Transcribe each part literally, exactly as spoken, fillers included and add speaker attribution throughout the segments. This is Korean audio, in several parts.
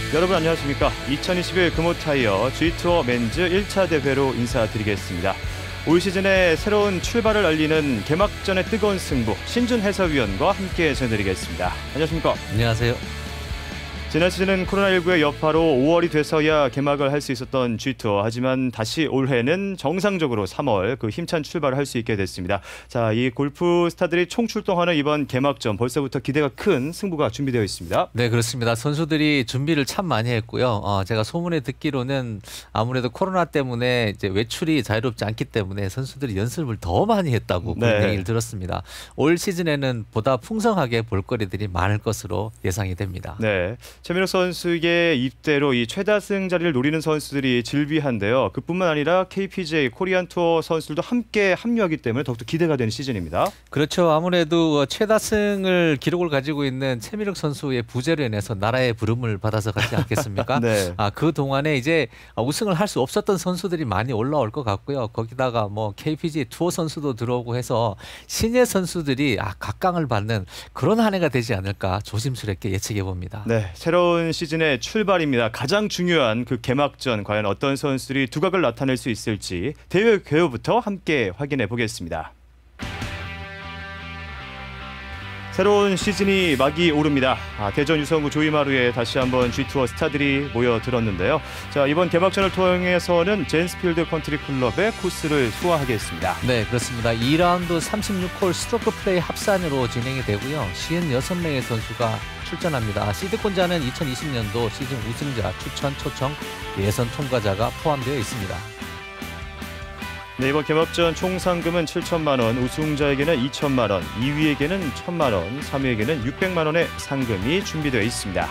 Speaker 1: 여러분 안녕하십니까. 이천이십일 금호타이어 지투어 맨즈 일 차 대회로 인사드리겠습니다. 올 시즌의 새로운 출발을 알리는 개막전의 뜨거운 승부, 신준 해설위원과 함께 전해드리겠습니다. 안녕하십니까.
Speaker 2: 안녕하세요.
Speaker 1: 지난 시즌은 코로나십구의 여파로 오월이 돼서야 개막을 할 수 있었던 지투어. 하지만 다시 올해는 정상적으로 삼월 그 힘찬 출발을 할 수 있게 됐습니다. 자, 이 골프 스타들이 총출동하는 이번 개막전, 벌써부터 기대가 큰 승부가 준비되어 있습니다.
Speaker 2: 네, 그렇습니다. 선수들이 준비를 참 많이 했고요. 어, 제가 소문에 듣기로는 아무래도 코로나 때문에 이제 외출이 자유롭지 않기 때문에 선수들이 연습을 더 많이 했다고 그런
Speaker 1: 네.
Speaker 2: 얘기를 들었습니다. 올 시즌에는 보다 풍성하게 볼거리들이 많을 것으로 예상이 됩니다.
Speaker 1: 네. 최민욱 선수의 입대로 이 최다승 자리를 노리는 선수들이 질비한데요. 그뿐만 아니라 케이피지에이 코리안 투어 선수들도 함께 합류하기 때문에 더욱더 기대가 되는 시즌입니다.
Speaker 2: 그렇죠. 아무래도 최다승을 기록을 가지고 있는 최민욱 선수의 부재로 인해서 나라의 부름을 받아서 가지 않겠습니까?
Speaker 1: 네.
Speaker 2: 아, 그 동안에 이제 우승을 할 수 없었던 선수들이 많이 올라올 것 같고요. 거기다가 뭐 케이피지에이 투어 선수도 들어오고 해서 신예 선수들이 아, 각광을 받는 그런 한 해가 되지 않을까 조심스럽게 예측해 봅니다.
Speaker 1: 네, 새로운 시즌의 출발입니다. 가장 중요한 그 개막전, 과연 어떤 선수들이 두각을 나타낼 수 있을지 대회 개요부터 함께 확인해 보겠습니다. 새로운 시즌이 막이 오릅니다. 아, 대전 유성구 조이마루에 다시 한번 지투어 스타들이 모여들었는데요. 자, 이번 개막전을 통해서는 젠스필드 컨트리 클럽의 코스를 소화하겠습니다.
Speaker 2: 네, 그렇습니다. 이 라운드 삼십육 홀 스트로크 플레이 합산으로 진행이 되고요. 오십육 명의 선수가 출전합니다. 시드권자는 이천이십 년도 시즌 우승자, 추천, 초청, 예선 통과자가 포함되어 있습니다.
Speaker 1: 네, 이번 개막전 총 상금은 칠천만 원, 우승자에게는 이천만 원, 이 위에게는 천만 원, 삼 위에게는 육백만 원의 상금이 준비되어 있습니다.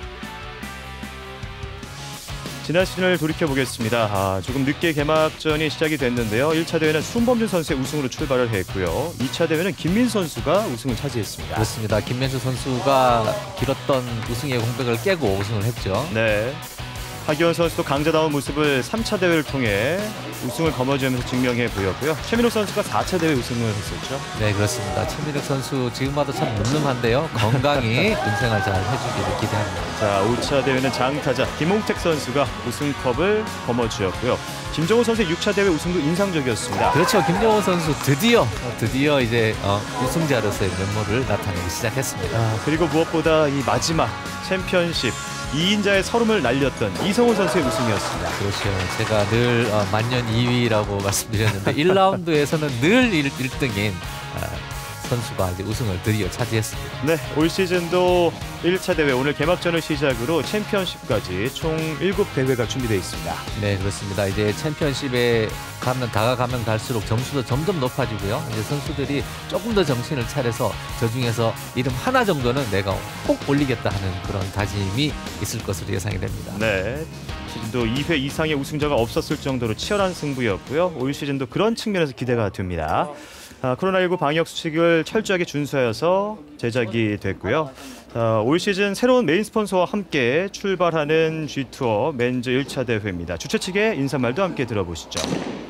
Speaker 1: 지난 시즌을 돌이켜보겠습니다. 아, 조금 늦게 개막전이 시작이 됐는데요. 일 차 대회는 순범준 선수의 우승으로 출발을 했고요. 이 차 대회는 김민 선수가 우승을 차지했습니다.
Speaker 2: 그렇습니다. 김민수 선수가 길었던 우승의 공백을 깨고 우승을 했죠.
Speaker 1: 네. 하기원 선수도 강자다운 모습을 삼 차 대회를 통해 우승을 거머쥐면서 증명해 보였고요. 최민욱 선수가 사 차 대회 우승을 했었죠.
Speaker 2: 네, 그렇습니다. 최민욱 선수 지금 봐도 참 늠름한데요. 건강히 은생활 잘 해주기를 기대합니다.
Speaker 1: 자, 오 차 대회는 장타자 김홍택 선수가 우승컵을 거머쥐었고요. 김정호 선수의 육 차 대회 우승도 인상적이었습니다.
Speaker 2: 그렇죠. 김정호 선수 드디어 드디어 이제 어, 우승자로서의 면모를 나타내기 시작했습니다.
Speaker 1: 아, 그리고 무엇보다 이 마지막 챔피언십 이 인자의 서름을 날렸던 이성호 선수의 우승이었습니다.
Speaker 2: 그렇죠. 제가 늘 어, 만년 이 위라고 말씀드렸는데 일 라운드에서는 늘 일 등인 어, 선수가 이제 우승을 드디어 차지했습니다.
Speaker 1: 네, 올 시즌도 일 차 대회 오늘 개막전을 시작으로 챔피언십까지 총 일곱 대회가 준비되어 있습니다.
Speaker 2: 네, 그렇습니다. 이제 챔피언십에 가면 다가가면 갈수록 점수도 점점 높아지고요. 이제 선수들이 조금 더 정신을 차려서 저 중에서 이름 하나 정도는 내가 꼭 올리겠다 하는 그런 다짐이 있을 것으로 예상이 됩니다.
Speaker 1: 네, 시즌도 이 회 이상의 우승자가 없었을 정도로 치열한 승부였고요. 올 시즌도 그런 측면에서 기대가 됩니다. 아, 코로나십구 방역 수칙을 철저하게 준수하여서 제작이 됐고요. 아, 올 시즌 새로운 메인 스폰서와 함께 출발하는 지투어 맨즈 일 차 대회입니다. 주최 측의 인사말도 함께 들어보시죠.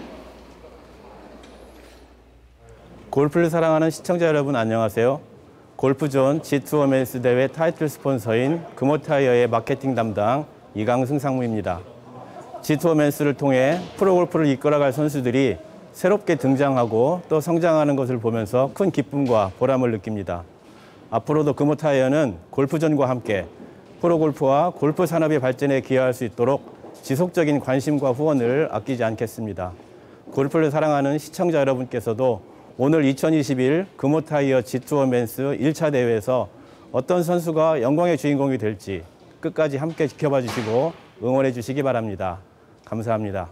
Speaker 3: 골프를 사랑하는 시청자 여러분 안녕하세요. 골프존 지투어 맨스 대회 타이틀 스폰서인 금호타이어의 마케팅 담당 이강승 상무입니다. 지투어 맨스를 통해 프로골프를 이끌어갈 선수들이 새롭게 등장하고 또 성장하는 것을 보면서 큰 기쁨과 보람을 느낍니다. 앞으로도 금호타이어는 골프존과 함께 프로골프와 골프 산업의 발전에 기여할 수 있도록 지속적인 관심과 후원을 아끼지 않겠습니다. 골프를 사랑하는 시청자 여러분께서도 오늘 이천이십일 금호타이어 지투어 맨스 일 차 대회에서 어떤 선수가 영광의 주인공이 될지 끝까지 함께 지켜봐 주시고 응원해 주시기 바랍니다. 감사합니다.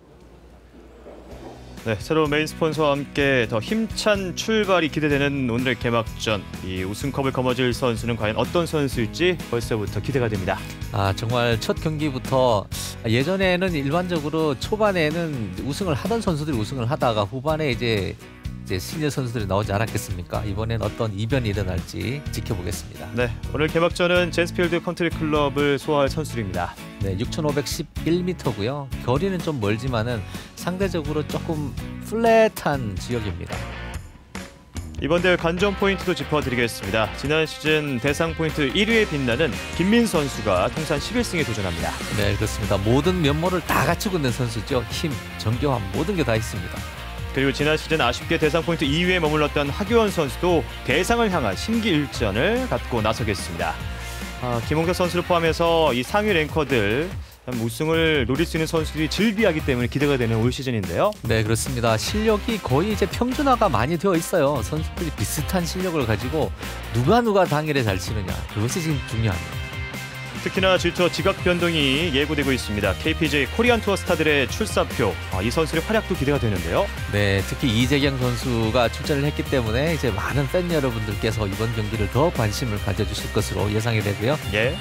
Speaker 1: 네, 새로운 메인 스폰서와 함께 더 힘찬 출발이 기대되는 오늘의 개막전. 이 우승컵을 거머쥘 선수는 과연 어떤 선수일지 벌써부터 기대가 됩니다.
Speaker 2: 아, 정말 첫 경기부터 예전에는 일반적으로 초반에는 우승을 하던 선수들이 우승을 하다가 후반에 이제 이제 시니어 선수들이 나오지 않았겠습니까? 이번엔 어떤 이변이 일어날지 지켜보겠습니다.
Speaker 1: 네, 오늘 개막전은 젠스필드 컨트리 클럽을 소화할 선수들입니다.
Speaker 2: 네, 육천오백십일 미터고요. 거리는 좀 멀지만은 상대적으로 조금 플랫한 지역입니다.
Speaker 1: 이번 대회 관전 포인트도 짚어드리겠습니다. 지난 시즌 대상 포인트 일 위에 빛나는 김민 선수가 통산 십일 승에 도전합니다.
Speaker 2: 네, 그렇습니다. 모든 면모를 다 갖추고 있는 선수죠. 힘, 정교함 모든 게 다 있습니다.
Speaker 1: 그리고 지난 시즌 아쉽게 대상 포인트 이 위에 머물렀던 하규원 선수도 대상을 향한 심기일전을 갖고 나서겠습니다. 아, 김홍석 선수를 포함해서 이 상위 랭커들 우승을 노릴 수 있는 선수들이 즐비하기 때문에 기대가 되는 올 시즌인데요.
Speaker 2: 네, 그렇습니다. 실력이 거의 이제 평준화가 많이 되어 있어요. 선수들이 비슷한 실력을 가지고 누가 누가 당일에 잘 치느냐, 그것이 지금 중요합니다.
Speaker 1: 특히나 질투어 지각 변동이 예고되고 있습니다. 케이피제이 코리안 투어 스타들의 출사표, 아, 이 선수의 활약도 기대가 되는데요.
Speaker 2: 네, 특히 이재경 선수가 출전을 했기 때문에 이제 많은 팬 여러분들께서 이번 경기를 더 관심을 가져주실 것으로 예상이 되고요.
Speaker 1: 예.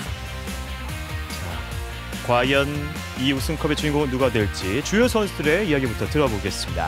Speaker 1: 과연 이 우승컵의 주인공은 누가 될지 주요 선수들의 이야기부터 들어보겠습니다.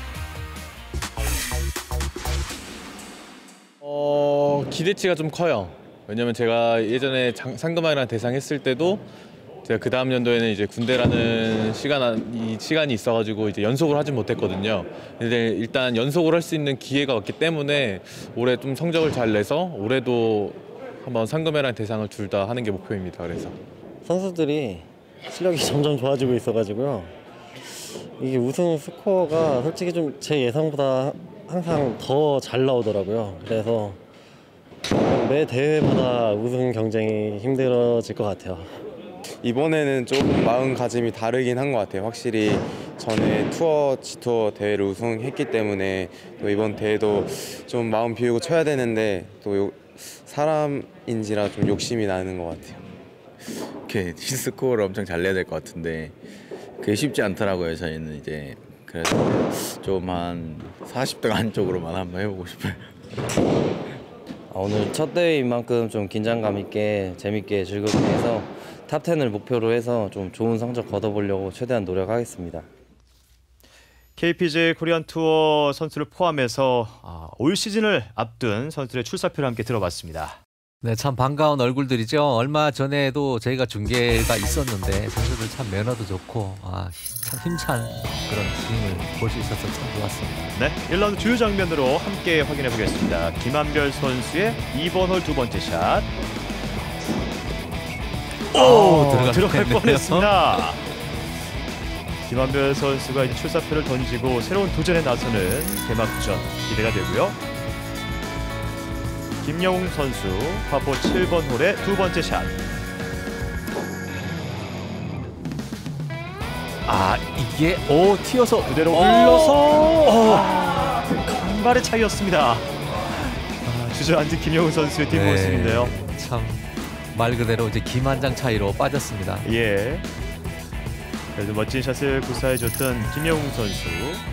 Speaker 4: 어, 기대치가 좀 커요. 왜냐면 제가 예전에 장, 상금왕이랑 대상 했을 때도 제가 그 다음 연도에는 이제 군대라는 시간 이 시간이 있어가지고 이제 연속을 하진 못했거든요. 근데 일단 연속을 할 수 있는 기회가 왔기 때문에 올해 좀 성적을 잘 내서 올해도 한번 상금왕이랑 대상을 둘 다 하는 게 목표입니다. 그래서.
Speaker 5: 선수들이 실력이 점점 좋아지고 있어가지고요. 이게 우승 스코어가 솔직히 좀 제 예상보다 항상 더 잘 나오더라고요. 그래서 매 대회마다 우승 경쟁이 힘들어질 것 같아요.
Speaker 6: 이번에는 조금 마음가짐이 다르긴 한 것 같아요. 확실히 전에 투어, 지투어 대회를 우승했기 때문에 또 이번 대회도 좀 마음 비우고 쳐야 되는데 또 요, 사람인지라 좀 욕심이 나는 것 같아요.
Speaker 7: 이렇게 히스코어를 엄청 잘 내야 될 것 같은데 그게 쉽지 않더라고요. 저희는 이제 그래서 좀 한 사십 등 안쪽으로만 한번 해보고 싶어요.
Speaker 5: 오늘 첫 대회인 만큼 좀 긴장감 있게 재밌게 즐겁게 해서 탑 텐을 목표로 해서 좀 좋은 성적 거둬보려고 최대한 노력하겠습니다.
Speaker 1: 케이피제이 코리안 투어 선수를 포함해서 아, 올 시즌을 앞둔 선수들의 출사표를 함께 들어봤습니다.
Speaker 2: 네, 참 반가운 얼굴들이죠. 얼마 전에도 저희가 중계가 있었는데 선수들 참 매너도 좋고 아, 참 힘찬 그런 스윙을 볼 수 있어서 참 좋았습니다.
Speaker 1: 네, 일 라운드 주요 장면으로 함께 확인해 보겠습니다. 김한별 선수의 이 번 홀 두 번째 샷. 오,
Speaker 2: 오, 들어갈
Speaker 1: 들어갈
Speaker 2: 뻔했네요.
Speaker 1: 뻔했습니다. 김한별 선수가 이제 출사표를 던지고 새로운 도전에 나서는 개막전 기대가 되고요. 김영웅 선수 파포 칠 번 홀의 두 번째 샷.
Speaker 2: 아, 이게 오 튀어서
Speaker 1: 그대로
Speaker 2: 오!
Speaker 1: 올려서 아, 간발의 차이였습니다. 아, 주저앉은 김영웅 선수의 뒷모습인데요.
Speaker 2: 참 말 그대로 이제 김한장 차이로 빠졌습니다.
Speaker 1: 예. 그래도 멋진 샷을 구사해줬던 김영웅 선수.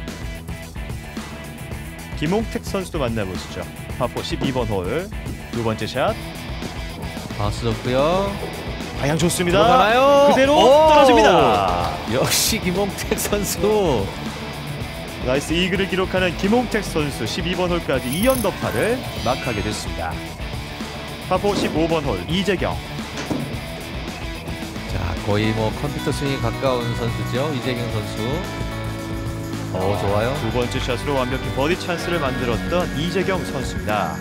Speaker 1: 김홍택 선수도 만나보시죠. 파포 십이 번 홀 두 번째 샷.
Speaker 2: 바운스 좋고요.
Speaker 1: 방향 좋습니다.
Speaker 2: 들어가나요?
Speaker 1: 그대로
Speaker 2: 오!
Speaker 1: 떨어집니다.
Speaker 2: 역시 김홍택 선수.
Speaker 1: 나이스 이글을 기록하는 김홍택 선수 십이 번 홀까지 이 언더파를 마크하게 됐습니다. 파포 십오 번 홀 이재경.
Speaker 2: 자, 거의 뭐 컴퓨터 스윙에 가까운 선수죠. 이재경 선수. 어, 좋아요.
Speaker 1: 두 번째 샷으로 완벽히 버디 찬스를 만들었던 이재경 선수입니다.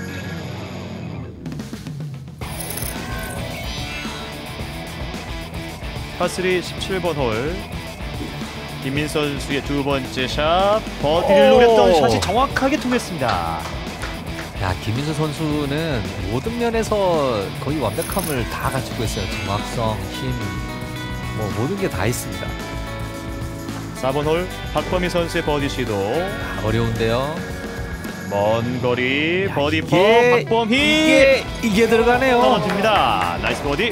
Speaker 1: 파쓰리 십칠 번 홀 김민 선수의 두 번째 샷. 버디를
Speaker 2: 오!
Speaker 1: 노렸던 샷이 정확하게 통했습니다.
Speaker 2: 야, 김민수 선수는 모든 면에서 거의 완벽함을 다 갖추고 있어요. 정확성, 힘, 뭐 모든 게 다 있습니다.
Speaker 1: 사 번 홀 박범희 선수의 버디 시도.
Speaker 2: 아, 어려운데요.
Speaker 1: 먼 거리
Speaker 2: 야,
Speaker 1: 버디
Speaker 2: 이게-
Speaker 1: 퍼 박범희
Speaker 2: 이게 이게 들어가네요.
Speaker 1: 떨어집니다. 나이스 버디.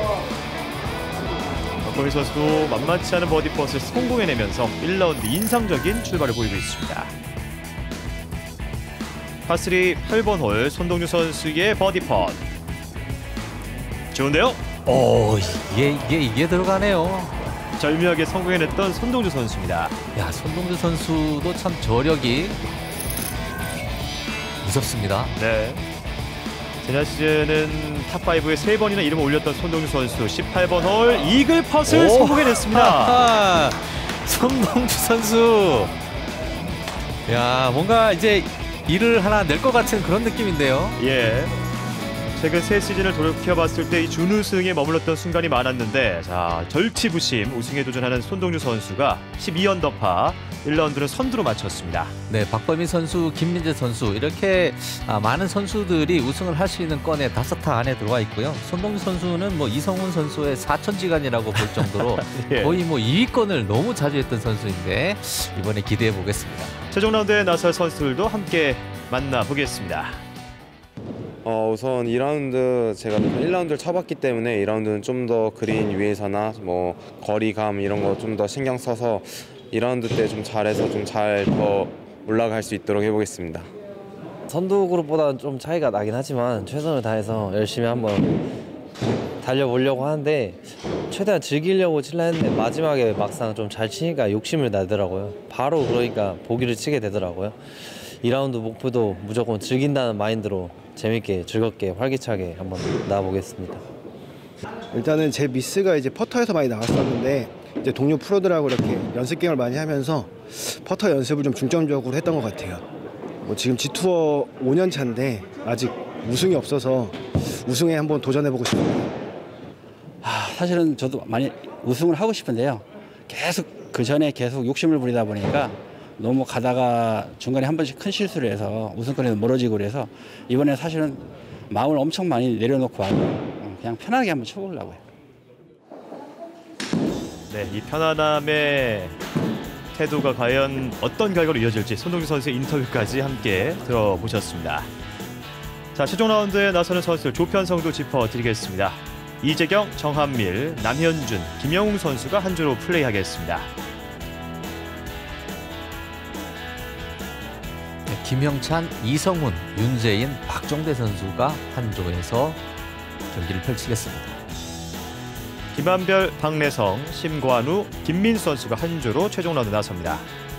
Speaker 1: 박범희 선수도 만만치 않은 버디 퍼스를 성공해내면서 일 라운드 인상적인 출발을 보이고 있습니다. 파쓰리 팔 번 홀 손동주 선수의 버디 펫. 좋은데요?
Speaker 2: 오, 이게 이게 이게 들어가네요.
Speaker 1: 절묘하게 성공해냈던 손동주 선수입니다.
Speaker 2: 야, 손동주 선수도 참 저력이 무섭습니다.
Speaker 1: 네. 지난 시즌은 탑오에 세 번이나 이름을 올렸던 손동주 선수 십팔 번 홀 이글 펫을
Speaker 2: 오!
Speaker 1: 성공해냈습니다.
Speaker 2: 하하, 손동주 선수. 야, 뭔가 이제 일을 하나 낼 것 같은 그런 느낌인데요.
Speaker 1: 예. 최근 세 시즌을 돌이켜봤을 때 이 준우승에 머물렀던 순간이 많았는데 자 절치부심 우승에 도전하는 손동주 선수가 십이 언더파 일 라운드를 선두로 마쳤습니다.
Speaker 2: 네, 박범희 선수, 김민재 선수 이렇게 아, 많은 선수들이 우승을 할 수 있는 건에 다섯 타 안에 들어와 있고요. 손동주 선수는 뭐 이성훈 선수의 사천지간이라고 볼 정도로
Speaker 1: 예.
Speaker 2: 거의 뭐 이 위권을 너무 자주 했던 선수인데 이번에 기대해 보겠습니다.
Speaker 1: 최종 라운드에 나설 선수들도 함께 만나보겠습니다.
Speaker 6: 어, 우선 이 라운드 제가 일 라운드를 쳐봤기 때문에 이 라운드는 좀 더 그린 위에서나 뭐 거리감 이런 거 좀 더 신경 써서 이 라운드 때 좀 잘해서 좀 잘 더 올라갈 수 있도록 해보겠습니다.
Speaker 5: 선두 그룹보다는 좀 차이가 나긴 하지만 최선을 다해서 열심히 한번 달려보려고 하는데 최대한 즐기려고 칠라 했는데 마지막에 막상 좀 잘 치니까 욕심을 내더라고요. 바로 그러니까 보기를 치게 되더라고요. 이 라운드 목표도 무조건 즐긴다는 마인드로 재밌게 즐겁게 활기차게 한번 나와보겠습니다.
Speaker 8: 일단은 제 미스가 이제 퍼터에서 많이 나왔었는데 이제 동료 프로들하고 이렇게 연습 게임을 많이 하면서 퍼터 연습을 좀 중점적으로 했던 것 같아요. 뭐 지금 지투어 오 년 차인데 아직 우승이 없어서 우승에 한번 도전해보고 싶습니다.
Speaker 9: 아, 사실은 저도 많이 우승을 하고 싶은데요. 계속 그 전에 계속 욕심을 부리다 보니까 너무 가다가 중간에 한 번씩 큰 실수를 해서 우승권에서 멀어지고 그래서 이번에 사실은 마음을 엄청 많이 내려놓고 와서 그냥 편하게 한번 쳐보려고요.
Speaker 1: 네, 이 편안함의 태도가 과연 어떤 결과로 이어질지 손동주 선수의 인터뷰까지 함께 들어보셨습니다. 자, 최종 라운드에 나서는 선수들 조편성도 짚어드리겠습니다. 이재경, 정한밀, 남현준, 김영웅 선수가 한 조로 플레이하겠습니다.
Speaker 2: 네, 김영찬, 이성훈, 윤재인, 박종대 선수가 한 조에서 경기를 펼치겠습니다.
Speaker 1: 김한별, 박래성, 심관우, 김민수 선수가 한 조로 최종 라운드 나섭니다.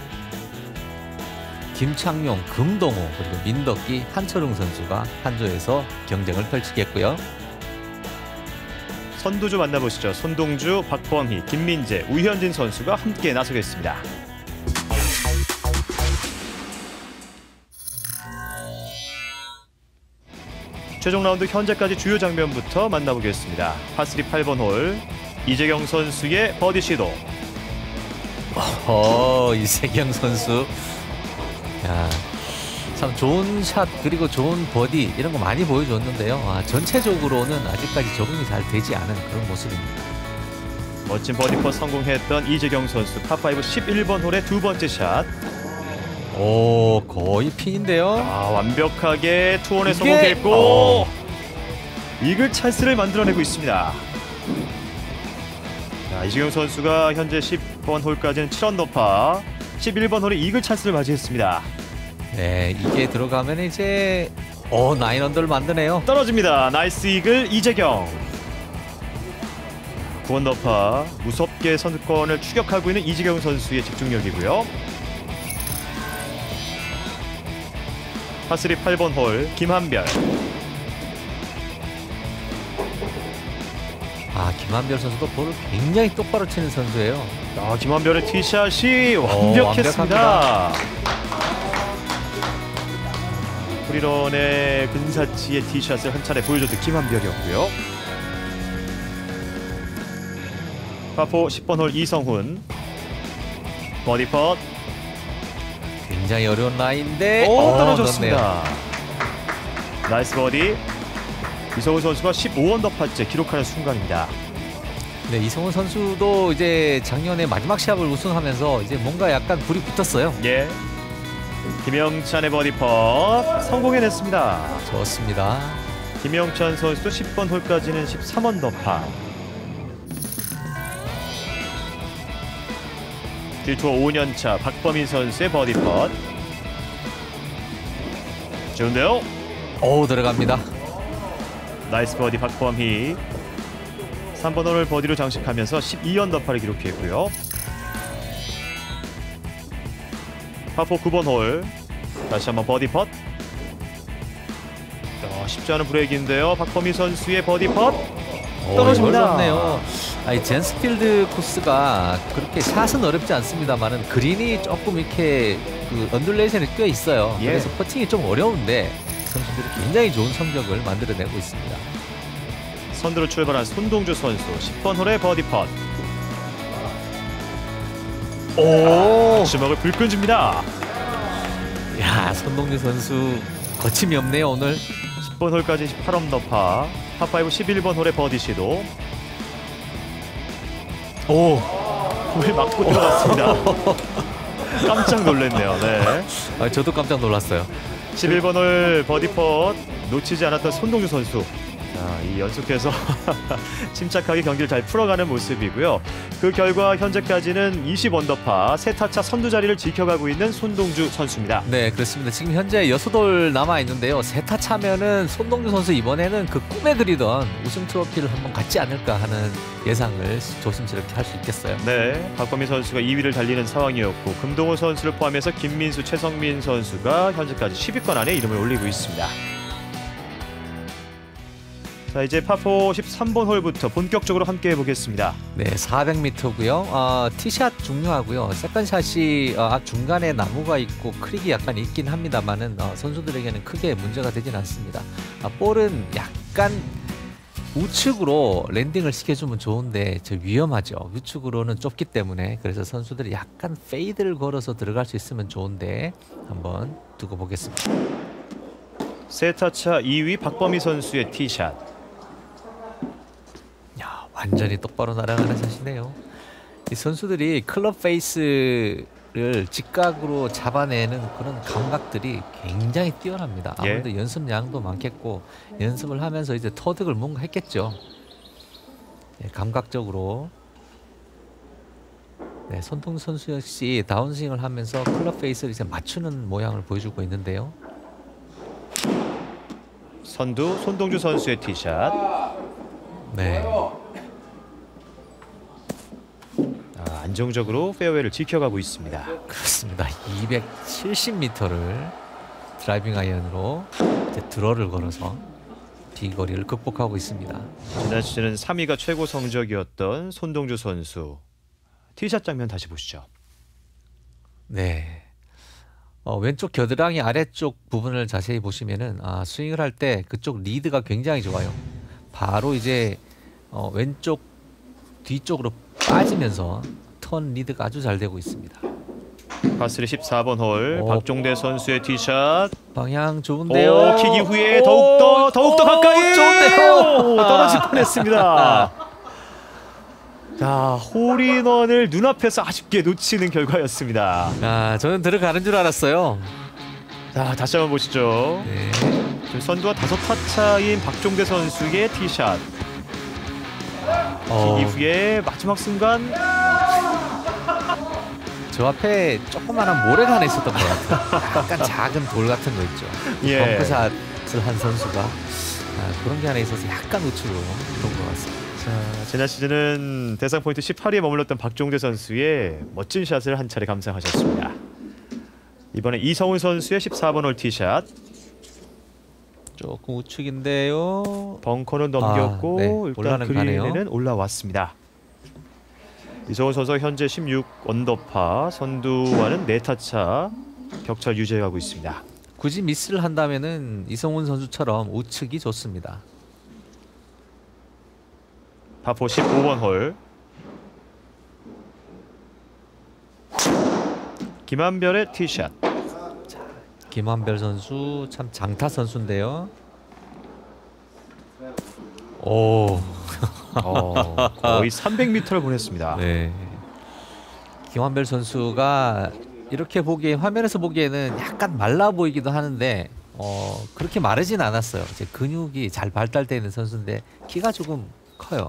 Speaker 2: 김창용, 금동호 그리고 민덕기, 한철웅 선수가 한 조에서 경쟁을 펼치겠고요.
Speaker 1: 선두조 만나보시죠. 손동주, 박범희, 김민재, 우현진 선수가 함께 나서겠습니다. 최종 라운드 현재까지 주요 장면부터 만나보겠습니다. 파쓰리 팔 번 홀 이재경 선수의 버디 시도.
Speaker 2: 어, 이재경 선수. 야, 참 좋은 샷 그리고 좋은 버디 이런 거 많이 보여줬는데요. 아, 전체적으로는 아직까지 적응이 잘 되지 않은 그런 모습입니다.
Speaker 1: 멋진 버디퍼 성공했던 이재경 선수 파5 십일 번 홀의 두 번째 샷.
Speaker 2: 오, 거의 핀인데요.
Speaker 1: 아, 완벽하게 투혼에
Speaker 2: 이게-
Speaker 1: 성공했고
Speaker 2: 어.
Speaker 1: 이글 찬스를 만들어내고 있습니다. 자, 이재경 선수가 현재 십 번 홀까지는 칠 언더파, 십일 번 홀에 이글 찬스를 맞이했습니다.
Speaker 2: 네, 이게 들어가면 이제 어, 나인 언더를 만드네요.
Speaker 1: 떨어집니다. 나이스 이글 이재경. 구 언더파, 무섭게 선두권을 추격하고 있는 이재경 선수의 집중력이고요. 파쓰리 팔 번 홀 김한별.
Speaker 2: 아, 김한별 선수도 볼을 굉장히 똑바로 치는 선수예요.
Speaker 1: 아, 김한별의 티샷이
Speaker 2: 어,
Speaker 1: 완벽했습니다. 프리런의 근사치의 티샷을 한 차례 보여줬던 김한별이었고요. 파포 십 번 홀 이성훈. 버디 펫.
Speaker 2: 굉장히 어려운 라인인데
Speaker 1: 오,
Speaker 2: 어,
Speaker 1: 떨어졌습니다.
Speaker 2: 넣었네요.
Speaker 1: 나이스 버디. 이성훈 선수가 십오 언더파째 기록하는 순간입니다.
Speaker 2: 네, 이성훈 선수도 이제 작년에 마지막 시합을 우승하면서 이제 뭔가 약간 불이 붙었어요.
Speaker 1: 예. 김영찬의 버디 펫 성공해냈습니다.
Speaker 2: 좋습니다.
Speaker 1: 김영찬 선수도 십 번 홀까지는 십삼 언더파. 딜투어 오 년 차 박범희 선수의 버디 펫. 좋은데요?
Speaker 2: 오, 들어갑니다.
Speaker 1: 나이스 버디 박범희. 삼 번 홀을 버디로 장식하면서 십이 언더파를 기록했고요. 파포 구 번 홀. 다시 한번 버디 펫. 어, 쉽지 않은 브레이크인데요. 박범희 선수의 버디 펫. 떨어집니다.
Speaker 2: 떨어졌네요. 아니, 젠스필드 코스가 그렇게 이렇게 샷은 어렵지 않습니다만은 그린이 조금 이렇게 그 언듈레이션이 꽤 있어요.
Speaker 1: 예.
Speaker 2: 그래서 퍼팅이 좀 어려운데 선수들이 굉장히 좋은 성적을 만들어내고 있습니다.
Speaker 1: 선두로 출발한 손동주 선수 십 번 홀의 버디 펫. 오, 주먹을 불끈 줍니다.
Speaker 2: 야, 손동주 선수 거침이 없네요 오늘.
Speaker 1: 십 번 홀까지 십팔 언더파. 파파이브 십일 번 홀의 버디 시도. 오, 홀 맞고 들어갔습니다. 깜짝 놀랐네요. 네.
Speaker 2: 아, 저도 깜짝 놀랐어요.
Speaker 1: 십일 번 홀 버디 펫 놓치지 않았던 손동주 선수. 자, 이 연속해서 침착하게 경기를 잘 풀어가는 모습이고요. 그 결과 현재까지는 이십 언더파 세 타차 선두 자리를 지켜가고 있는 손동주 선수입니다.
Speaker 2: 네, 그렇습니다. 지금 현재 여섯 홀 남아 있는데요. 세 타 차면은 손동주 선수 이번에는 그 꿈에 그리던 우승 트로피를 한번 갖지 않을까 하는 예상을 조심스럽게 할 수 있겠어요.
Speaker 1: 네, 박범희 선수가 이 위를 달리는 상황이었고 금동호 선수를 포함해서 김민수, 최성민 선수가 현재까지 십 위권 안에 이름을 올리고 있습니다. 자, 이제 파포 십삼 번 홀부터 본격적으로 함께 해보겠습니다.
Speaker 2: 네, 사백 미터고요. 어, 티샷 중요하고요. 세컨샷이 어, 앞 중간에 나무가 있고 크릭이 약간 있긴 합니다만은 어, 선수들에게는 크게 문제가 되진 않습니다. 아, 볼은 약간 우측으로 랜딩을 시켜주면 좋은데 저 위험하죠. 우측으로는 좁기 때문에. 그래서 선수들이 약간 페이드를 걸어서 들어갈 수 있으면 좋은데 한번 두고 보겠습니다.
Speaker 1: 세타차 이 위 박범희 선수의 티샷.
Speaker 2: 야, 완전히 똑바로 날아가는 샷이네요. 이 선수들이 클럽 페이스를 직각으로 잡아내는 그런 감각들이 굉장히 뛰어납니다. 아무래도
Speaker 1: 예.
Speaker 2: 연습량도 많겠고 연습을 하면서 이제 터득을 뭔가 했겠죠. 네, 감각적으로. 네, 손동주 선수 역시 다운스윙을 하면서 클럽 페이스를 이제 맞추는 모양을 보여주고 있는데요.
Speaker 1: 선두 손동주 선수의 티샷.
Speaker 2: 네.
Speaker 1: 아, 안정적으로 페어웨이를 지켜가고 있습니다.
Speaker 2: 그렇습니다. 이백칠십 미터를 드라이빙 아이언으로 이제 드러를 걸어서 비거리를 극복하고 있습니다.
Speaker 1: 지난 시즌은 삼 위가 최고 성적이었던 손동주 선수. 티샷 장면 다시 보시죠.
Speaker 2: 네. 어, 왼쪽 겨드랑이 아래쪽 부분을 자세히 보시면은 아, 스윙을 할 때 그쪽 리드가 굉장히 좋아요. 바로 이제 어, 왼쪽 뒤쪽으로 빠지면서 턴 리드가 아주 잘 되고 있습니다.
Speaker 1: 파스리 십사 번 홀
Speaker 2: 오.
Speaker 1: 박종대 선수의 티샷.
Speaker 2: 방향 좋은데요.
Speaker 1: 오, 킥 이후에 더욱더 더욱더
Speaker 2: 오,
Speaker 1: 가까이
Speaker 2: 좋은데요.
Speaker 1: 떨어질 뻔했습니다. 자, 홀인원을 눈앞에서 아쉽게 놓치는 결과였습니다.
Speaker 2: 아, 저는 들어가는 줄 알았어요.
Speaker 1: 자, 다시 한번 보시죠.
Speaker 2: 네.
Speaker 1: 지금 선두와 다섯 타 차인 박종대 선수의 티샷.
Speaker 2: 어,
Speaker 1: 킥 이후에 마지막 순간
Speaker 2: 저 앞에 조그마한 모래가 하나 있었던 것 같아요. 약간 작은 돌 같은 거 있죠.
Speaker 1: 예.
Speaker 2: 벙커샷을 한 선수가 아, 그런 게 하나 있어서 약간 우측으로 그런 것 같습니다.
Speaker 1: 자, 지난 시즌은 대상 포인트 십팔 위에 머물렀던 박종대 선수의 멋진 샷을 한 차례 감상하셨습니다. 이번에 이성훈 선수의 십사 번 홀 티샷.
Speaker 2: 조금 우측인데요.
Speaker 1: 벙커는 넘겼고
Speaker 2: 아, 네.
Speaker 1: 일단
Speaker 2: 올라는
Speaker 1: 그린에는
Speaker 2: 가네요.
Speaker 1: 올라왔습니다. 이성훈 선수 현재 십육 언더파, 선두와는 네 타 차 격차를 유지해가고 있습니다.
Speaker 2: 굳이 미스를 한다면은 이성훈 선수처럼 우측이 좋습니다.
Speaker 1: 파포 십오 번 홀. 김한별의 티샷.
Speaker 2: 김한별 선수 참 장타 선수인데요. 오,
Speaker 1: 어, 거의 삼백 미터를 보냈습니다.
Speaker 2: 네. 김한별 선수가 이렇게 보기에 화면에서 보기에는 약간 말라 보이기도 하는데 어, 그렇게 마르진 않았어요. 이제 근육이 잘 발달되어 있는 선수인데 키가 조금 커요.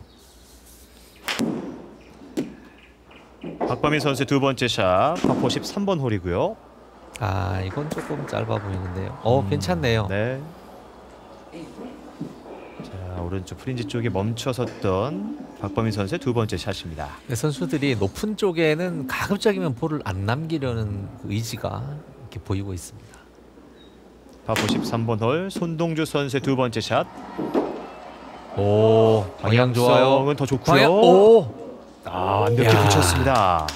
Speaker 1: 박범희 선수의 두 번째 샷, 파포 십삼 번 홀이고요.
Speaker 2: 아, 이건 조금 짧아 보이는데요. 어,
Speaker 1: 음,
Speaker 2: 괜찮네요.
Speaker 1: 네. 자, 오른쪽 프린지 쪽에 멈춰섰던 박범희 선수의 두 번째 샷입니다.
Speaker 2: 네, 선수들이 높은 쪽에는 가급적이면 볼을 안 남기려는 그 의지가 이렇게 보이고 있습니다.
Speaker 1: 파포 십삼 번 홀, 손동주 선수의 두 번째 샷.
Speaker 2: 오, 방향 좋아요.
Speaker 1: 방향성은 더 좋고요.
Speaker 2: 방향, 오,
Speaker 1: 아, 완벽히
Speaker 2: 야.
Speaker 1: 붙였습니다.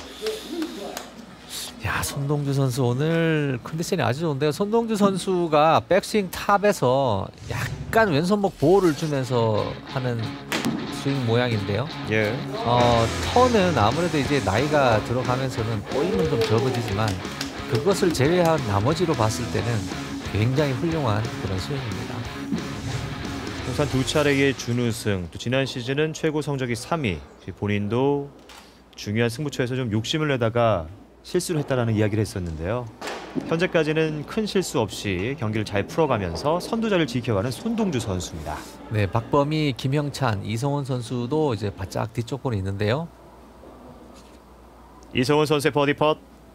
Speaker 2: 야, 손동주 선수 오늘 컨디션이 아주 좋은데요. 손동주 선수가 백스윙 탑에서 약간 왼손목 보호를 주면서 하는 스윙 모양인데요.
Speaker 1: 예.
Speaker 2: 어, 턴은 아무래도 이제 나이가 들어가면서는 보이면 좀 적어지지만 그것을 제외한 나머지로 봤을 때는 굉장히 훌륭한 그런 스윙입니다.
Speaker 1: 통산 두 차례의 준우승, 또 지난 시즌은 최고 성적이 삼 위. 본인도 중요한 승부처에서 좀 욕심을 내다가 실수를 했다라는 이야기를 했었는데요. 현재까지는 큰 실수 없이 경기를 잘 풀어가면서 선두자를 지켜가는 손동주 선수입니다.
Speaker 2: 네, 박범희, 김형찬, 이성훈 선수도 이제 바짝 뒤쪽으로 있는데요.
Speaker 1: 이성훈 선수의 버디 펫.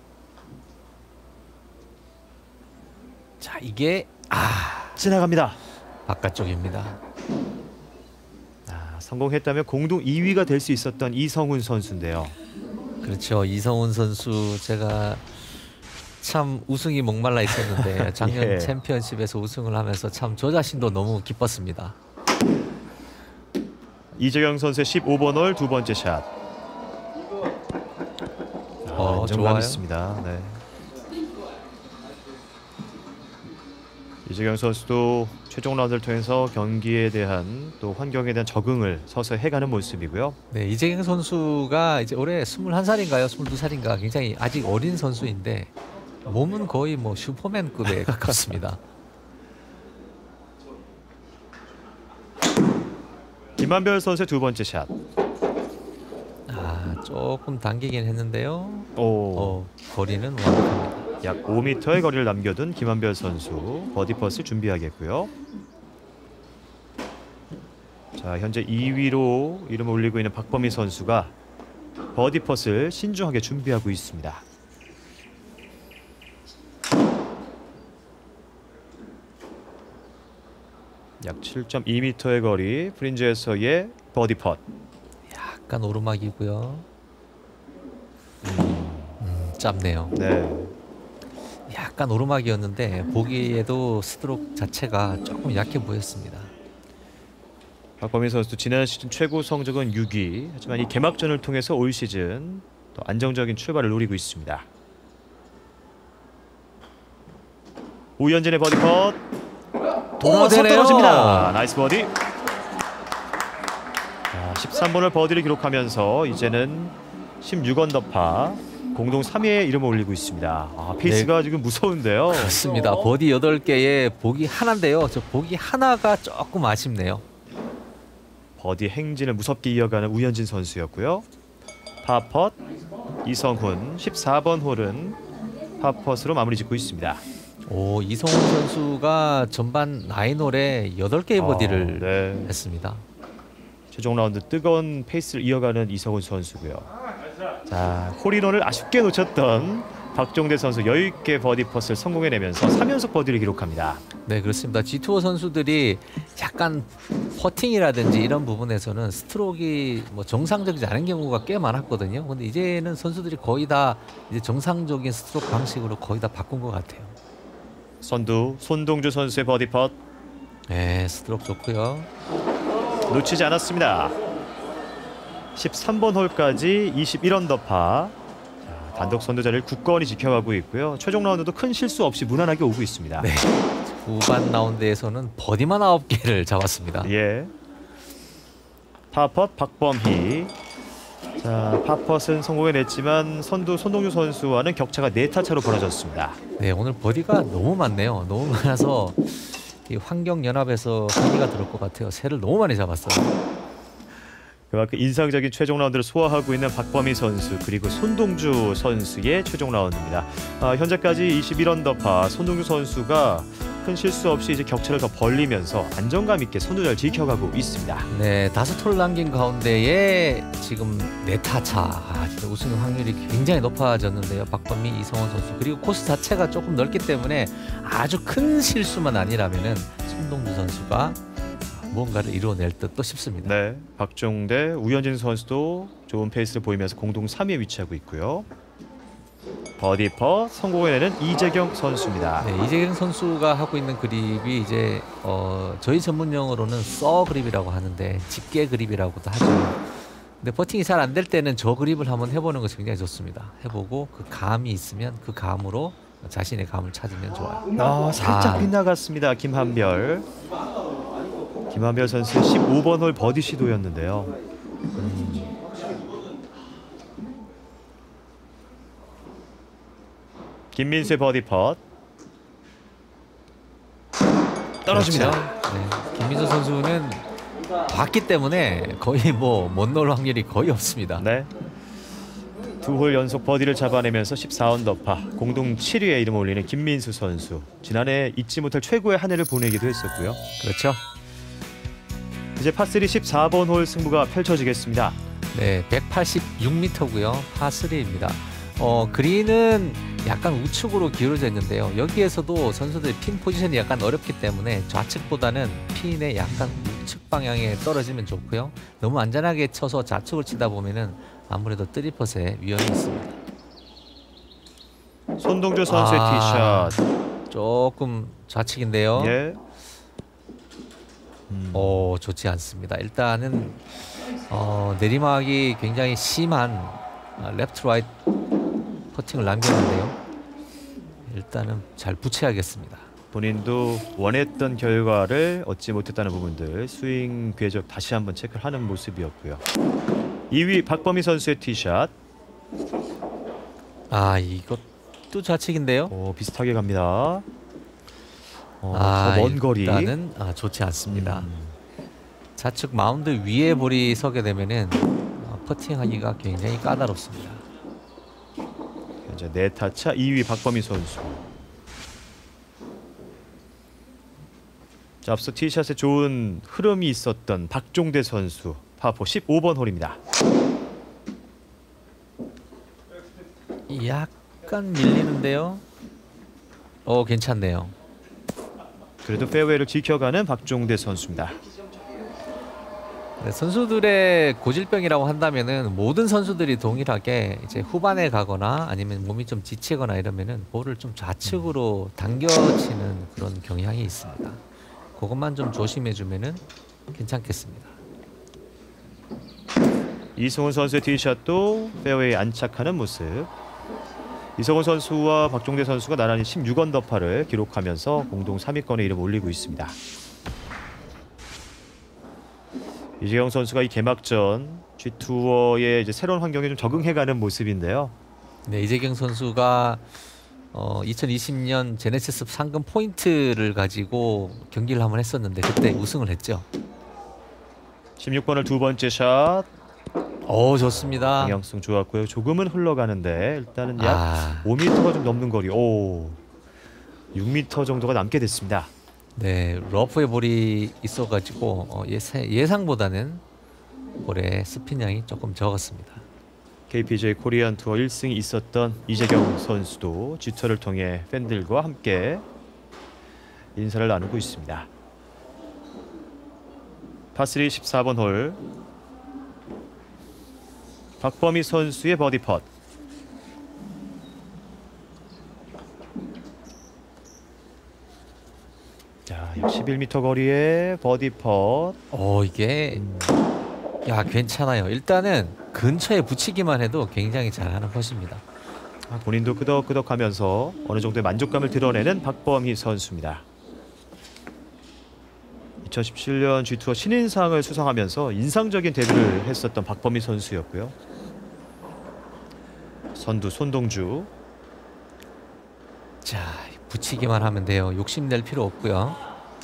Speaker 2: 자, 이게 아
Speaker 1: 지나갑니다.
Speaker 2: 바깥쪽입니다.
Speaker 1: 아, 성공했다면 공동 이 위가 될 수 있었던 이성훈 선수인데요.
Speaker 2: 그렇죠. 이성훈 선수 제가 참 우승이 목말라 있었는데 작년
Speaker 1: 예.
Speaker 2: 챔피언십에서 우승을 하면서 참 저 자신도 너무 기뻤습니다.
Speaker 1: 이재경 선수의 십오 번 홀 두 번째 샷.
Speaker 2: 어,
Speaker 1: 안정감
Speaker 2: 좋아요.
Speaker 1: 있습니다. 네. 이재경 선수도 최종 라운드를 통해서 경기에 대한 또 환경에 대한 적응을 서서히 해가는 모습이고요.
Speaker 2: 네, 이재경 선수가 이제 올해 스물한 살인가요? 스물두 살인가 굉장히 아직 어린 선수인데 몸은 거의 뭐 슈퍼맨급에 가깝습니다.
Speaker 1: 김한별 선수의 두 번째 샷.
Speaker 2: 아, 조금 당기긴 했는데요.
Speaker 1: 오.
Speaker 2: 어, 거리는 완벽합니다.
Speaker 1: 약 오 미터의 거리를 남겨둔 김한별 선수 버디 퍼스를 준비하겠고요. 자, 현재 이 위로 이름을 올리고 있는 박범희 선수가 버디 퍼스를 신중하게 준비하고 있습니다. 약 칠 점 이 미터의 거리 프린지에서의 버디 펫.
Speaker 2: 약간 오르막이고요. 음, 짧네요.
Speaker 1: 네.
Speaker 2: 약간 오르막이었는데 보기에도 스트로크 자체가 조금 약해 보였습니다.
Speaker 1: 박범희 선수도 지난 시즌 최고 성적은 육 위. 하지만 이 개막전을 통해서 올 시즌 또 안정적인 출발을 노리고 있습니다. 우현진의 버디 컷. 돌아서
Speaker 2: 되네요.
Speaker 1: 떨어집니다. 나이스 버디. 자, 십삼 번을 버디를 기록하면서 이제는 십육 언더파 공동 삼 위에 이름을 올리고 있습니다. 아, 페이스가 네. 지금 무서운데요.
Speaker 2: 그렇습니다. 버디 여덟 개에 보기 하나인데요. 저 보기 하나가 조금 아쉽네요.
Speaker 1: 버디 행진을 무섭게 이어가는 우현진 선수였고요. 파펫 이성훈 십사 번 홀은 파펫으로 마무리 짓고 있습니다.
Speaker 2: 오, 이성훈 선수가 전반 나인 홀에 여덟 개의 버디를
Speaker 1: 아, 네.
Speaker 2: 했습니다.
Speaker 1: 최종 라운드 뜨거운 페이스를 이어가는 이성훈 선수고요. 자, 홀인원을 아쉽게 놓쳤던 박종대 선수 여유 있게 버디 퍼스를 성공해내면서 삼 연속 버디를 기록합니다.
Speaker 2: 네, 그렇습니다. 지투어 선수들이 약간 퍼팅이라든지 이런 부분에서는 스트로크가 뭐 정상적이지 않은 경우가 꽤 많았거든요. 근데 이제는 선수들이 거의 다 이제 정상적인 스트로크 방식으로 거의 다 바꾼 것 같아요.
Speaker 1: 선두 손동주 선수의 버디 펫.
Speaker 2: 네, 스트로크 좋고요.
Speaker 1: 놓치지 않았습니다. 십삼 번 홀까지 이십일 언더파. 자, 단독 선두 자리를 굳건히 지켜가고 있고요. 최종 라운드도 큰 실수 없이 무난하게 오고 있습니다.
Speaker 2: 네, 후반 라운드에서는 버디만 아홉 개를 잡았습니다.
Speaker 1: 예. 파펫 박범희. 자, 파펫은 성공해냈지만 선두 손동주 선수와는 격차가 네 타 차로 벌어졌습니다.
Speaker 2: 네, 오늘 버디가 너무 많네요. 너무 많아서 이 환경연합에서 한기가 들을 것 같아요. 새를 너무 많이 잡았어요.
Speaker 1: 그만큼 인상적인 최종 라운드를 소화하고 있는 박범희 선수 그리고 손동주 선수의 최종 라운드입니다. 아, 현재까지 이십일 언더파 손동주 선수가 큰 실수 없이 이제 격차를 더 벌리면서 안정감 있게 선두자를 지켜가고 있습니다.
Speaker 2: 네, 다섯 홀 남긴 가운데에 지금 네 타 차. 아, 진짜 우승 확률이 굉장히 높아졌는데요. 박범희, 이성훈 선수 그리고 코스 자체가 조금 넓기 때문에 아주 큰 실수만 아니라면은 손동주 선수가 뭔가를 이루어낼 듯도 싶습니다.
Speaker 1: 네, 박종대, 우현진 선수도 좋은 페이스를 보이면서 공동 삼 위에 위치하고 있고요. 버디 퍼 성공해내는 이재경 선수입니다.
Speaker 2: 네, 이재경 선수가 하고 있는 그립이 이제 어, 저희 전문 용어로는 서 그립이라고 하는데 집게 그립이라고도 하죠. 근데 퍼팅이 잘 안 될 때는 저 그립을 한번 해보는 것이 굉장히 좋습니다. 해보고 그 감이 있으면 그 감으로 자신의 감을 찾으면 좋아요.
Speaker 1: 아, 살짝
Speaker 2: 아.
Speaker 1: 빗나갔습니다. 김한별. 김한별 선수의 십오 번 홀 버디 시도였는데요. 음. 김민수의 버디 펫. 떨어집니다.
Speaker 2: 그렇죠? 네. 김민수 선수는 봤기 때문에 거의 뭐 못 넣을 확률이 거의 없습니다.
Speaker 1: 네. 두 홀 연속 버디를 잡아내면서 십사 언더파, 공동 칠 위에 이름 올리는 김민수 선수. 지난해 잊지 못할 최고의 한 해를 보내기도 했었고요.
Speaker 2: 그렇죠.
Speaker 1: 이제 파쓰리 십사 번 홀 승부가 펼쳐지겠습니다.
Speaker 2: 네, 백팔십육 미터고요. 파쓰리입니다. 어, 그린은 약간 우측으로 기울어져 있는데요. 여기에서도 선수들의 핀 포지션이 약간 어렵기 때문에 좌측보다는 핀의 약간 우측 방향에 떨어지면 좋고요. 너무 안전하게 쳐서 좌측을 치다 보면은 아무래도 쓰리퍼트의 위험이 있습니다.
Speaker 1: 손동조 선수의
Speaker 2: 아,
Speaker 1: 티샷.
Speaker 2: 조금 좌측인데요.
Speaker 1: 예.
Speaker 2: 음. 오, 좋지 않습니다. 일단은 어, 내리막이 굉장히 심한 어, 레프트 라이트 퍼팅을 남겼는데요. 일단은 잘 붙여야겠습니다.
Speaker 1: 본인도 원했던 결과를 얻지 못했다는 부분들 스윙 궤적 다시 한번 체크를 하는 모습이었고요. 이 위 박범희 선수의 티샷.
Speaker 2: 아, 이것도 좌측인데요.
Speaker 1: 오, 비슷하게 갑니다. 어,
Speaker 2: 아,
Speaker 1: 더 먼 거리.
Speaker 2: 일단은 아, 좋지 않습니다.
Speaker 1: 음.
Speaker 2: 좌측 마운드 위에 볼이 서게 되면은 어, 퍼팅하기가 굉장히 까다롭습니다.
Speaker 1: 현재 네 타차 이 위 박범희 선수. 자, 앞서 티샷에 좋은 흐름이 있었던 박종대 선수. 파포 십오 번 홀입니다.
Speaker 2: 약간 밀리는데요. 어, 괜찮네요.
Speaker 1: 그래도 페어웨이를 지켜가는 박종대 선수입니다.
Speaker 2: 네, 선수들의 고질병이라고 한다면은 모든 선수들이 동일하게 이제 후반에 가거나 아니면 몸이 좀 지치거나 이러면은 볼을 좀 좌측으로 당겨치는 그런 경향이 있습니다. 그것만 좀 조심해 주면은 괜찮겠습니다.
Speaker 1: 이성훈 선수의 티샷도 페어웨이에 안착하는 모습. 이성훈 선수와 박종대 선수가 나란히 십육 언더파를 기록하면서 공동 삼 위권에 이름 올리고 있습니다. 이재경 선수가 이 개막전 G투어의 이제 새로운 환경에 좀 적응해가는 모습인데요.
Speaker 2: 네, 이재경 선수가 어, 이천이십 년 제네시스 상금 포인트를 가지고 경기를 한번 했었는데 그때 우승을 했죠.
Speaker 1: 십육 번을 두 번째 샷.
Speaker 2: 오, 좋습니다.
Speaker 1: 방향성 좋았고요. 조금은 흘러가는데 일단은 약
Speaker 2: 아.
Speaker 1: 오 미터가 좀 넘는 거리. 오, 육 미터 정도가 남게 됐습니다.
Speaker 2: 네, 러프에 볼이 있어가지고 어, 예상, 예상보다는 볼의 스핀량이 조금 적었습니다.
Speaker 1: 케이피지에이 코리안 투어 일 승이 있었던 이재경 선수도 G투어를 통해 팬들과 함께 인사를 나누고 있습니다. 파쓰리 십사 번 홀. 박범희 선수의 버디 펫. 자, 약 십일 미터 거리의 버디 펫.
Speaker 2: 어, 이게 야, 괜찮아요. 일단은 근처에 붙이기만 해도 굉장히 잘하는 컷입니다.
Speaker 1: 아, 본인도 끄덕끄덕하면서 어느 정도의 만족감을 드러내는 박범희 선수입니다. 이천십칠 년 G투어 신인상을 수상하면서 인상적인 데뷔를 했었던 박범희 선수였고요. 선두 손동주.
Speaker 2: 자, 붙이기만 하면 돼요. 욕심낼 필요 없고요.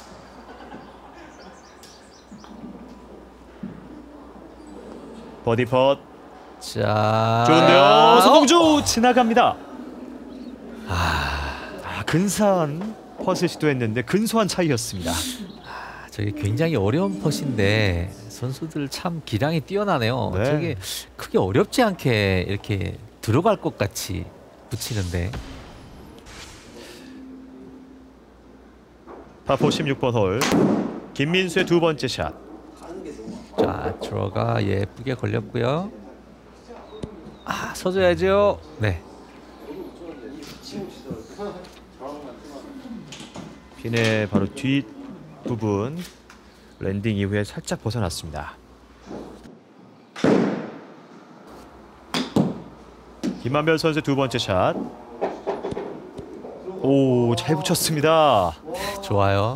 Speaker 1: 버디 펫.
Speaker 2: 자,
Speaker 1: 좋은데요. 손동주 지나갑니다. 아, 아 근사한 펫을 시도했는데 근소한 차이였습니다.
Speaker 2: 아, 저게 굉장히 어려운 펫인데 선수들 참 기량이 뛰어나네요.
Speaker 1: 네.
Speaker 2: 저게 크게 어렵지 않게 이렇게 들어갈 것 같이 붙이는데.
Speaker 1: 파포 십육 번 홀. 김민수의 두 번째 샷.
Speaker 2: 자, 들어가 예쁘게 걸렸고요. 아, 서줘야죠. 네.
Speaker 1: 핀의 바로 뒷 부분 랜딩 이후에 살짝 벗어났습니다. 김한별 선수의 두 번째 샷. 오, 잘 붙였습니다.
Speaker 2: 좋아요.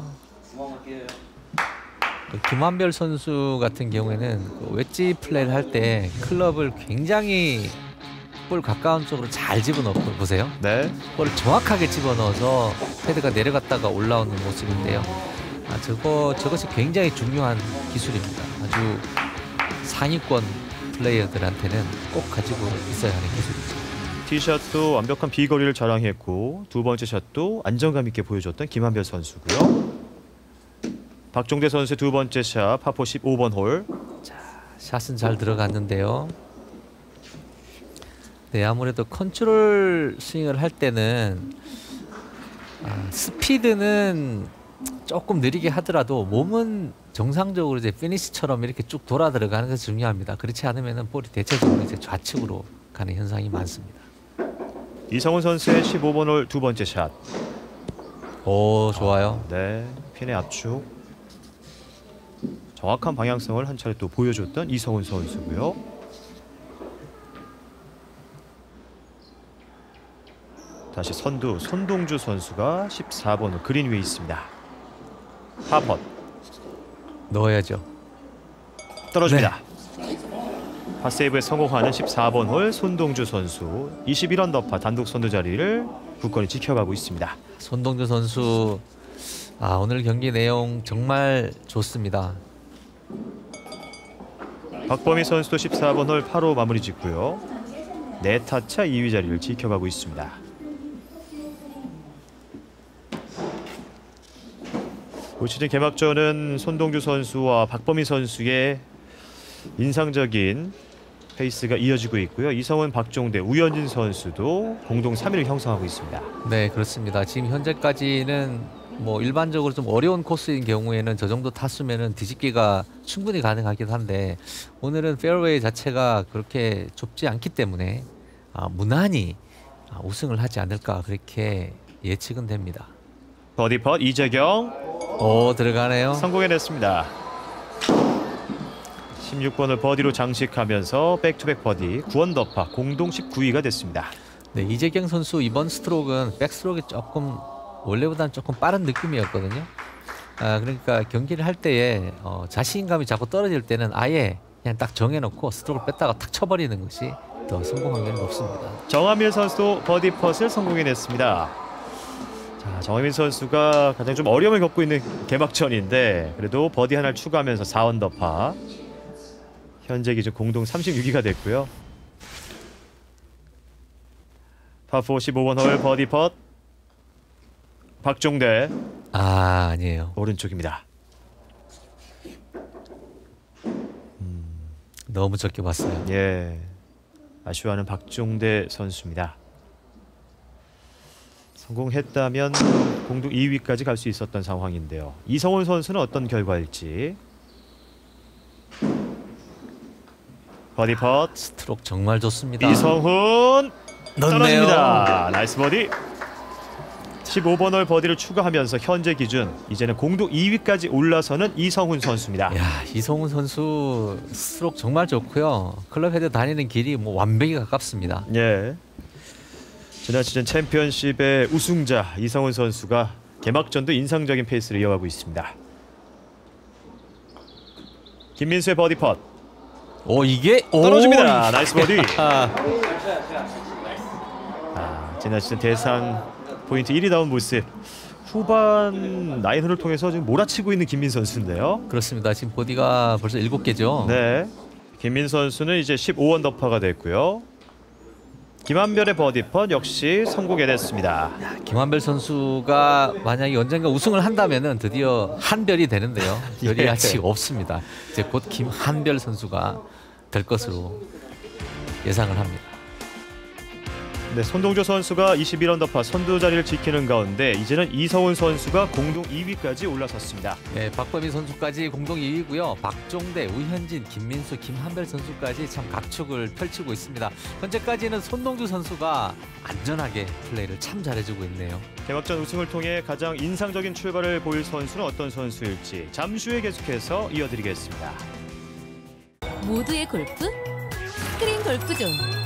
Speaker 2: 그 김한별 선수 같은 경우에는 그 웨지 플레이를 할 때 클럽을 굉장히 볼 가까운 쪽으로 잘 집어넣고 보세요.
Speaker 1: 네.
Speaker 2: 볼을 정확하게 집어넣어서 패드가 내려갔다가 올라오는 모습인데요. 아, 저거 저것이 굉장히 중요한 기술입니다. 아주 상위권 플레이어들한테는 꼭 가지고 있어야 하는 기술이죠.
Speaker 1: 티샷도 완벽한 비거리를 자랑했고 두 번째 샷도 안정감 있게 보여줬던 김한별 선수고요. 박종대 선수의 두 번째 샷, 파포 십오 번 홀.
Speaker 2: 자, 샷은 잘 들어갔는데요. 네, 아무래도 컨트롤 스윙을 할 때는 아, 스피드는 조금 느리게 하더라도 몸은 정상적으로 이제 피니시처럼 이렇게 쭉 돌아 들어가는 것이 중요합니다. 그렇지 않으면 볼이 대체적으로 이제 좌측으로 가는 현상이 많습니다.
Speaker 1: 이성훈 선수의 십오 번 홀 두 번째 샷.
Speaker 2: 오, 좋아요.
Speaker 1: 아, 네, 핀의 압축. 정확한 방향성을 한 차례 또 보여줬던 이성훈 선수고요. 다시 선두 손동주 선수가 십사 번 홀 그린 위에 있습니다. 파펫
Speaker 2: 넣어야죠.
Speaker 1: 떨어집니다. 네. 파세이브에 성공하는 십사 번 홀 손동주 선수 이십일 언더파 단독 선두 자리를 굳건히 지켜가고 있습니다.
Speaker 2: 손동주 선수 아, 오늘 경기 내용 정말 좋습니다.
Speaker 1: 박범희 선수도 십사 번 홀 팔 호 마무리 짓고요. 네 타차 이 위 자리를 지켜가고 있습니다. 올 시즌 개막전은 손동주 선수와 박범희 선수의 인상적인 페이스가 이어지고 있고요. 이성훈, 박종대, 우현진 선수도 공동 삼 위를 형성하고 있습니다.
Speaker 2: 네, 그렇습니다. 지금 현재까지는 뭐 일반적으로 좀 어려운 코스인 경우에는 저 정도 타수면은 뒤집기가 충분히 가능하긴 한데 오늘은 페어웨이 자체가 그렇게 좁지 않기 때문에 아, 무난히 아, 우승을 하지 않을까 그렇게 예측은 됩니다.
Speaker 1: 버디 펫 이재경.
Speaker 2: 오, 들어가네요.
Speaker 1: 성공해냈습니다. 십육 번을 버디로 장식하면서 백투백 버디 구 언더파 공동 십구 위가 됐습니다.
Speaker 2: 네, 이재경 선수 이번 스트로크는 백스트로크가 조금 원래보다는 조금 빠른 느낌이었거든요. 아, 그러니까 경기를 할 때에 어, 자신감이 자꾸 떨어질 때는 아예 그냥 딱 정해놓고 스트로크를 뺐다가 탁 쳐버리는 것이 더 성공 확률이 높습니다.
Speaker 1: 정하민 선수도 버디 펫을 성공해냈습니다. 자, 정하민 선수가 가장 좀 어려움을 겪고 있는 개막전인데 그래도 버디 하나를 추가하면서 사 언더파 현재 기준 공동 삼십육 위가 됐고요. 파포 십오 번 홀 버디 펫 박종대.
Speaker 2: 아, 아니에요.
Speaker 1: 오른쪽입니다.
Speaker 2: 음, 너무 적게 봤어요.
Speaker 1: 예, 아쉬워하는 박종대 선수입니다. 성공했다면 공동 이 위까지 갈 수 있었던 상황인데요. 이성훈 선수는 어떤 결과일지. 버디 펫.
Speaker 2: 스트로크 정말 좋습니다.
Speaker 1: 이성훈
Speaker 2: 넣네요.
Speaker 1: 떨어집니다. 나이스 버디. 십오 번 홀 버디를 추가하면서 현재 기준 이제는 공동 이 위까지 올라서는 이성훈 선수입니다.
Speaker 2: 야, 이성훈 선수 스트로크 정말 좋고요. 클럽 헤드 다니는 길이 뭐 완벽히 가깝습니다.
Speaker 1: 예. 지난 시즌 챔피언십의 우승자 이성훈 선수가 개막전도 인상적인 페이스를 이어가고 있습니다. 김민수의 버디 펫.
Speaker 2: 오, 이게
Speaker 1: 떨어집니다.
Speaker 2: 오,
Speaker 1: 나이스 버디.
Speaker 2: 아,
Speaker 1: 아, 지난 시즌 대상 포인트 일 위다운 모습. 후반 나인홀을 통해서 지금 몰아치고 있는 김민 선수인데요.
Speaker 2: 그렇습니다. 지금 보디가 벌써 일곱 개죠.
Speaker 1: 네. 김민 선수는 이제 십오 언더파가 됐고요. 김한별의 버디 펫 역시 성공해냈습니다.
Speaker 2: 김한별 선수가 만약에 언젠가 우승을 한다면은 드디어 한별이 되는데요. 별이
Speaker 1: 예.
Speaker 2: 아직 없습니다. 이제 곧 김한별 선수가 될 것으로 예상을 합니다.
Speaker 1: 네, 손동조 선수가 이십일 언더파 선두 자리를 지키는 가운데 이제는 이성훈 선수가 공동 이 위까지 올라섰습니다.
Speaker 2: 네, 박범희 선수까지 공동 이 위고요. 박종대, 우현진, 김민수, 김한별 선수까지 참 각축을 펼치고 있습니다. 현재까지는 손동주 선수가 안전하게 플레이를 참 잘해주고 있네요.
Speaker 1: 개막전 우승을 통해 가장 인상적인 출발을 보일 선수는 어떤 선수일지 잠시 후에 계속해서 이어드리겠습니다.
Speaker 10: 모두의 골프 스크린 골프존.